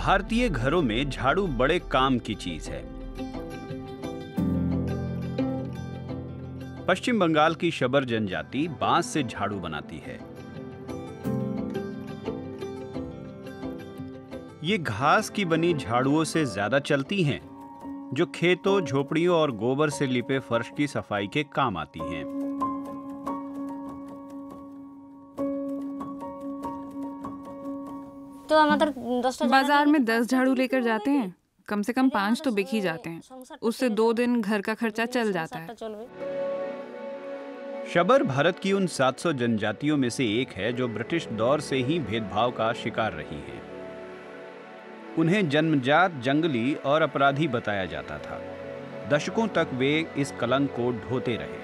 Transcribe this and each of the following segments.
भारतीय घरों में झाड़ू बड़े काम की चीज है। पश्चिम बंगाल की शबर जनजाति बांस से झाड़ू बनाती है। ये घास की बनी झाड़ुओं से ज्यादा चलती हैं, जो खेतों, झोपड़ियों और गोबर से लिपे फर्श की सफाई के काम आती हैं। तो बाजार में 10 झाड़ू लेकर जाते हैं, कम से कम 5 तो बिक ही जाते हैं। उससे 2 दिन घर का खर्चा चल जाता है। शबर भारत की उन 700 जनजातियों में से एक है जो ब्रिटिश दौर से ही भेदभाव का शिकार रही है। उन्हें जन्मजात जंगली और अपराधी बताया जाता था। दशकों तक वे इस कलंक को ढोते रहे।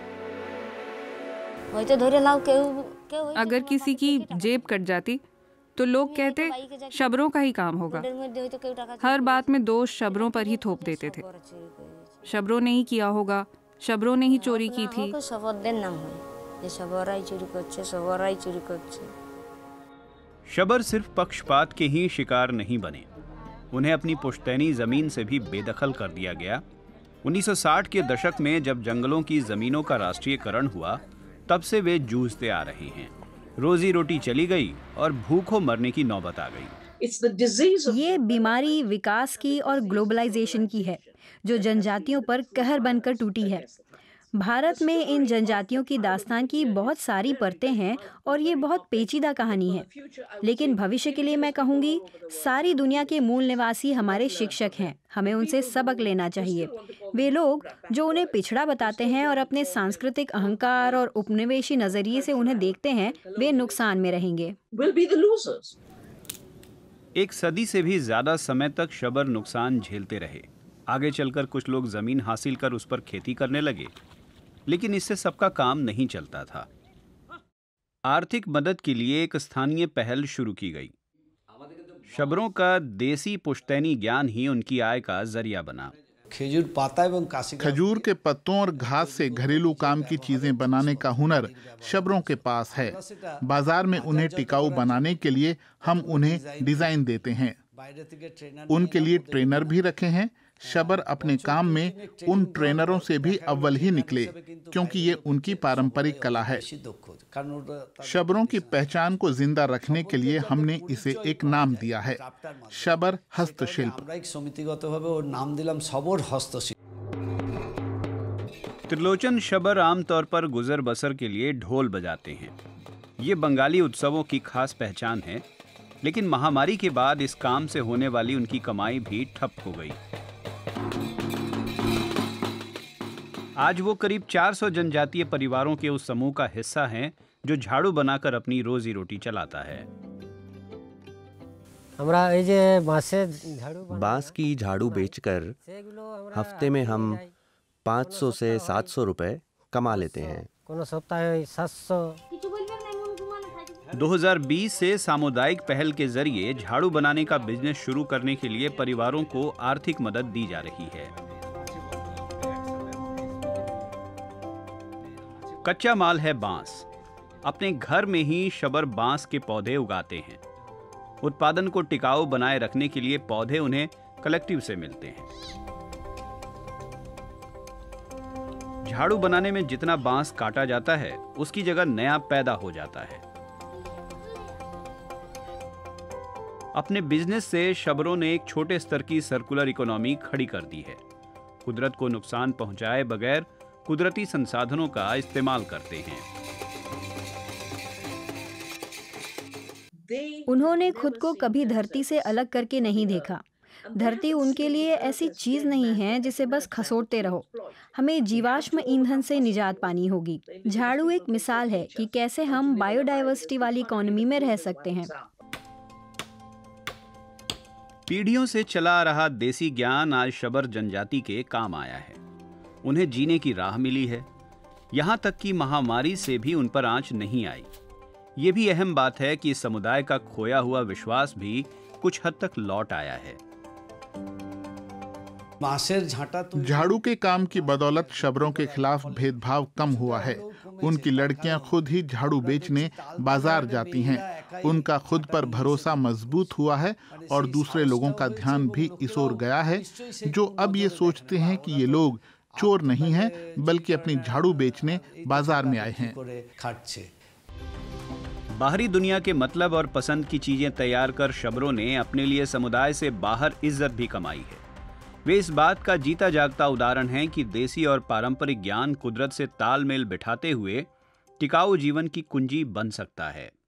अगर किसी की जेब कट जाती तो लोग कहते शबरों का ही काम होगा। हर बात में दोष शबरों पर ही थोप देते थे। शबरों ने ही किया होगा, शबरों ने ही चोरी की थी। शबर सिर्फ पक्षपात के ही शिकार नहीं बने, उन्हें अपनी पुश्तैनी जमीन से भी बेदखल कर दिया गया। 1960 के दशक में जब जंगलों की जमीनों का राष्ट्रीयकरण हुआ, तब से वे जूझते आ रहे हैं। रोजी रोटी चली गई और भूखों मरने की नौबत आ गई। ये बीमारी विकास की और ग्लोबलाइजेशन की है, जो जनजातियों पर कहर बनकर टूटी है। भारत में इन जनजातियों की दास्तान की बहुत सारी परतें हैं और ये बहुत पेचीदा कहानी है। लेकिन भविष्य के लिए मैं कहूँगी, सारी दुनिया के मूल निवासी हमारे शिक्षक हैं। हमें उनसे सबक लेना चाहिए। वे लोग जो उन्हें पिछड़ा बताते हैं और अपने सांस्कृतिक अहंकार और उपनिवेशी नजरिए से उन्हें देखते हैं, वे नुकसान में रहेंगे। एक सदी से भी ज्यादा समय तक शबर नुकसान झेलते रहे। आगे चलकर कुछ लोग जमीन हासिल कर उस पर खेती करने लगे, लेकिन इससे सबका काम नहीं चलता था। आर्थिक मदद के लिए एक स्थानीय पहल शुरू की गई। शबरों का देसी पुश्तैनी ज्ञान ही उनकी आय का जरिया बना। खजूर के पत्तों और घास से घरेलू काम की चीजें बनाने का हुनर शबरों के पास है। बाजार में उन्हें टिकाऊ बनाने के लिए हम उन्हें डिजाइन देते हैं। उनके लिए ट्रेनर भी रखे हैं। शबर अपने काम में उन ट्रेनरों से भी अव्वल ही निकले, क्योंकि ये उनकी पारंपरिक कला है। शबरों की पहचान को जिंदा रखने के लिए हमने इसे एक नाम दिया है, शबर हस्तशिल्प। त्रिलोचन शबर आमतौर पर गुजर बसर के लिए ढोल बजाते हैं। ये बंगाली उत्सवों की खास पहचान है, लेकिन महामारी के बाद इस काम से होने वाली उनकी कमाई भी ठप हो गई। आज वो करीब 400 जनजातीय परिवारों के उस समूह का हिस्सा हैं जो झाड़ू बनाकर अपनी रोजी रोटी चलाता है। बांस की झाड़ू बेचकर हफ्ते में हम 500 से 700 रुपए कमा लेते हैं। 2020 से सामुदायिक पहल के जरिए झाड़ू बनाने का बिजनेस शुरू करने के लिए परिवारों को आर्थिक मदद दी जा रही है। कच्चा माल है बांस। अपने घर में ही शबर बांस के पौधे उगाते हैं। उत्पादन को टिकाऊ बनाए रखने के लिए पौधे उन्हें कलेक्टिव से मिलते हैं। झाड़ू बनाने में जितना बांस काटा जाता है, उसकी जगह नया पैदा हो जाता है। अपने बिजनेस से शबरों ने एक छोटे स्तर की सर्कुलर इकोनॉमी खड़ी कर दी है। कुदरत को नुकसान पहुंचाए बगैर कुदरती संसाधनों का इस्तेमाल करते हैं। उन्होंने खुद को कभी धरती से अलग करके नहीं देखा। धरती उनके लिए ऐसी चीज नहीं है जिसे बस खसोटते रहो। हमें जीवाश्म ईंधन से निजात पानी होगी। झाड़ू एक मिसाल है कि कैसे हम बायोडायवर्सिटी वाली इकोनॉमी में रह सकते हैं। पीढ़ियों से चला आ रहा देसी ज्ञान आज शबर जनजाति के काम आया है। उन्हें जीने की राह मिली है। यहां तक कि महामारी से भी उन पर आंच नहीं आई। ये भी अहम बात है कि समुदाय का खोया हुआ विश्वास भी कुछ हद तक लौट आया है। झाड़ू के काम की बदौलत शबरों के खिलाफ भेदभाव कम हुआ है। उनकी लड़कियां खुद ही झाड़ू बेचने बाजार जाती हैं उनका खुद पर भरोसा मजबूत हुआ है और दूसरे लोगों का ध्यान भी इस ओर गया है, जो अब ये सोचते हैं कि ये लोग चोर नहीं हैं बल्कि अपनी झाड़ू बेचने बाजार में आए हैं। बाहरी दुनिया के मतलब और पसंद की चीजें तैयार कर शबरों ने अपने लिए समुदाय से बाहर इज्जत भी कमाई है। वे इस बात का जीता जागता उदाहरण हैं कि देसी और पारंपरिक ज्ञान कुदरत से तालमेल बिठाते हुए टिकाऊ जीवन की कुंजी बन सकता है।